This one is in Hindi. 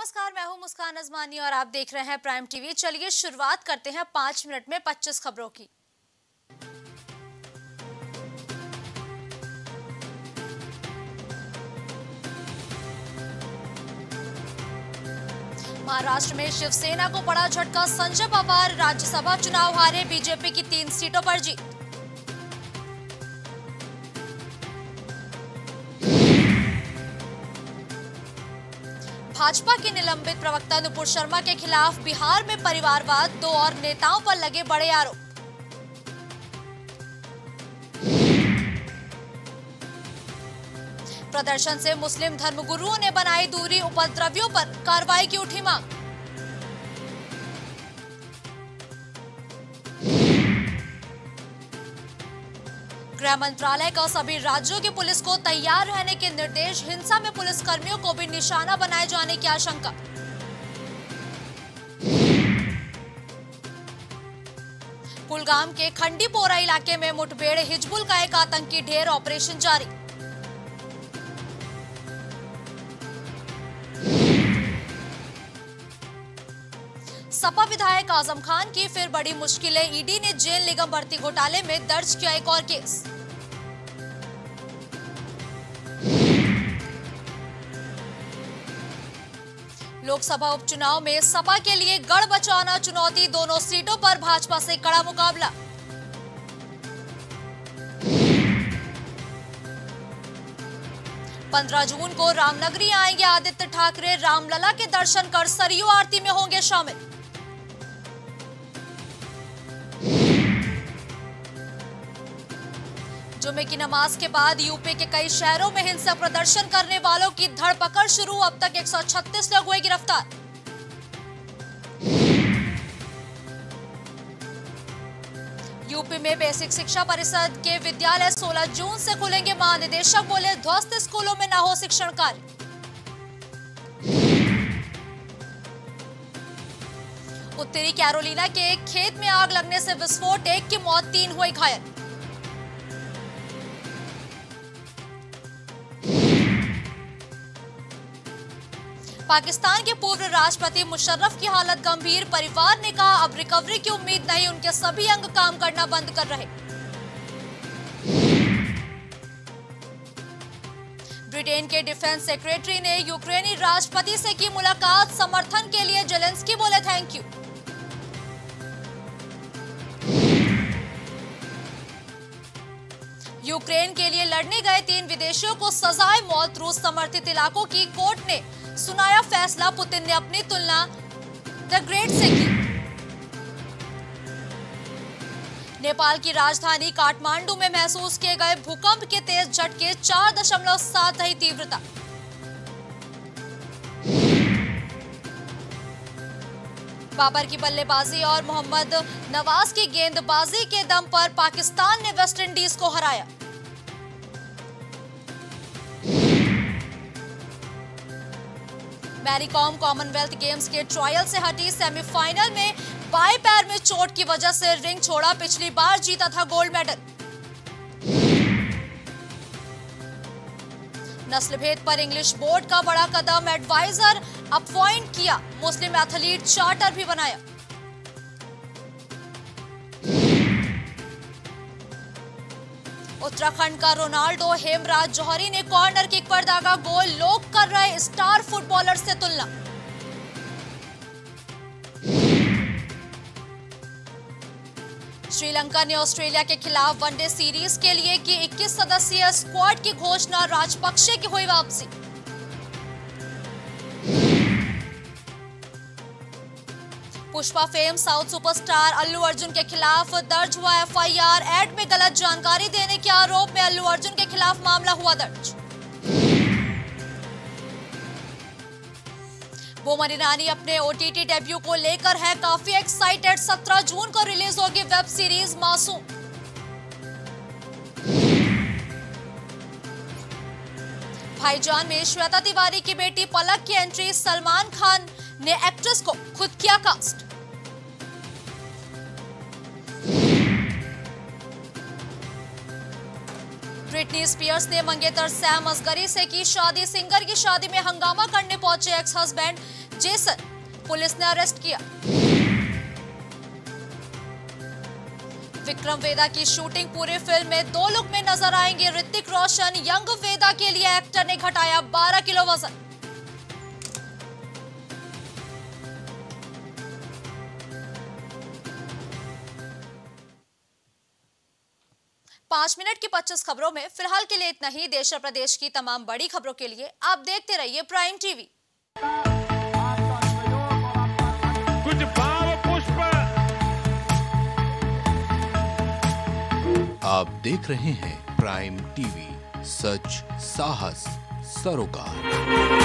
नमस्कार, मैं हूं मुस्कान अजमानी और आप देख रहे हैं प्राइम टीवी। चलिए शुरुआत करते हैं 5 मिनट में 25 खबरों की। महाराष्ट्र में शिवसेना को बड़ा झटका, संजय पवार राज्यसभा चुनाव हारे, बीजेपी की 3 सीटों पर जीत। भाजपा के निलंबित प्रवक्ता नुपुर शर्मा के खिलाफ बिहार में परिवारवाद, 2 और नेताओं पर लगे बड़े आरोप। प्रदर्शन से मुस्लिम धर्मगुरुओं ने बनाई दूरी, उपद्रवियों पर कार्रवाई की उठी मांग। गृह मंत्रालय का सभी राज्यों की पुलिस को तैयार रहने के निर्देश, हिंसा में पुलिसकर्मियों को भी निशाना बनाए जाने की आशंका। कुलगाम के खंडीपोरा इलाके में मुठभेड़, हिजबुल का एक आतंकी ढेर, ऑपरेशन जारी। सपा विधायक आजम खान की फिर बड़ी मुश्किलें, ईडी ने जेल निगम भर्ती घोटाले में दर्ज किया एक और केस। लोकसभा उपचुनाव में सपा के लिए गढ़ बचाना चुनौती, दोनों सीटों पर भाजपा से कड़ा मुकाबला। पंद्रह जून को रामनगरी आएंगे आदित्य ठाकरे, रामलला के दर्शन कर सरयू आरती में होंगे शामिल। जुमे की नमाज के बाद यूपी के कई शहरों में हिंसक प्रदर्शन करने वालों की धरपकड़ शुरू, अब तक 136 लोग हुए गिरफ्तार। यूपी में बेसिक शिक्षा परिषद के विद्यालय 16 जून से खुलेंगे, महानिदेशक बोले ध्वस्त स्कूलों में न हो शिक्षण कार्य। उत्तरी कैरोलिना के एक खेत में आग लगने से विस्फोट, 1 की मौत, 3 हुए घायल। पाकिस्तान के पूर्व राष्ट्रपति मुशर्रफ की हालत गंभीर, परिवार ने कहा अब रिकवरी की उम्मीद नहीं, उनके सभी अंग काम करना बंद कर रहे। ब्रिटेन के डिफेंस सेक्रेटरी ने यूक्रेनी राष्ट्रपति से की मुलाकात, समर्थन के लिए जेलेंस्की बोले थैंक यू। यूक्रेन के लिए लड़ने गए 3 विदेशियों को सजाए मौत, रूस समर्थित इलाकों की कोर्ट ने सुनाया फैसला, पुतिन ने अपनी तुलना द ग्रेट से की। नेपाल की राजधानी काठमांडू में महसूस किए गए भूकंप के तेज झटके, 4.7 रही तीव्रता। बाबर की बल्लेबाजी और मोहम्मद नवाज की गेंदबाजी के दम पर पाकिस्तान ने वेस्टइंडीज को हराया। मैरी कॉम कॉमनवेल्थ गेम्स के ट्रायल से हटी, सेमीफाइनल में बाएं पैर में चोट की वजह से रिंग छोड़ा, पिछली बार जीता था गोल्ड मेडल। नस्ल भेद पर इंग्लिश बोर्ड का बड़ा कदम, एडवाइजर अपॉइंट किया, मुस्लिम एथलीट चार्टर भी बनाया। उत्तराखंड का रोनाल्डो हेमराज जौहरी ने कॉर्नर किक पर दागा गोल, लोग कर रहे स्टार फुटबॉलर से तुलना। श्रीलंका ने ऑस्ट्रेलिया के खिलाफ वनडे सीरीज के लिए की 21 सदस्यीय स्क्वाड की घोषणा, राजपक्षे की हुई वापसी। Pushpa fame south superstar Allu Arjun के खिलाफ दर्ज हुआ एफआईआर, एड में गलत जानकारी देने के आरोप में अल्लू अर्जुन के खिलाफ मामला हुआ दर्ज। बोमन ईरानी अपने ओटीटी डेब्यू को लेकर है काफी एक्साइटेड, 17 जून को रिलीज होगी वेब सीरीज मासूम। भाईजान में श्वेता तिवारी की बेटी पलक की एंट्री, सलमान खान ने एक्ट्रेस को खुद किया कास्ट। ब्रिटनी स्पीयर्स ने मंगेतर सैम असगरी से की शादी। सिंगर की शादी में हंगामा करने पहुंचे एक्स हस्बैंड जेसन, पुलिस ने अरेस्ट किया। विक्रम वेदा की शूटिंग पूरी फिल्म में 2 लुक में नजर आएंगे ऋतिक रोशन। यंग वेदा के लिए एक्टर ने घटाया 12 किलो वजन। 5 मिनट की 25 खबरों में फिलहाल के लिए इतना ही। देश और प्रदेश की तमाम बड़ी खबरों के लिए आप देखते रहिए प्राइम टीवी। कुछ भाव पुष्प। आप देख रहे हैं प्राइम टीवी, सच साहस सरोकार।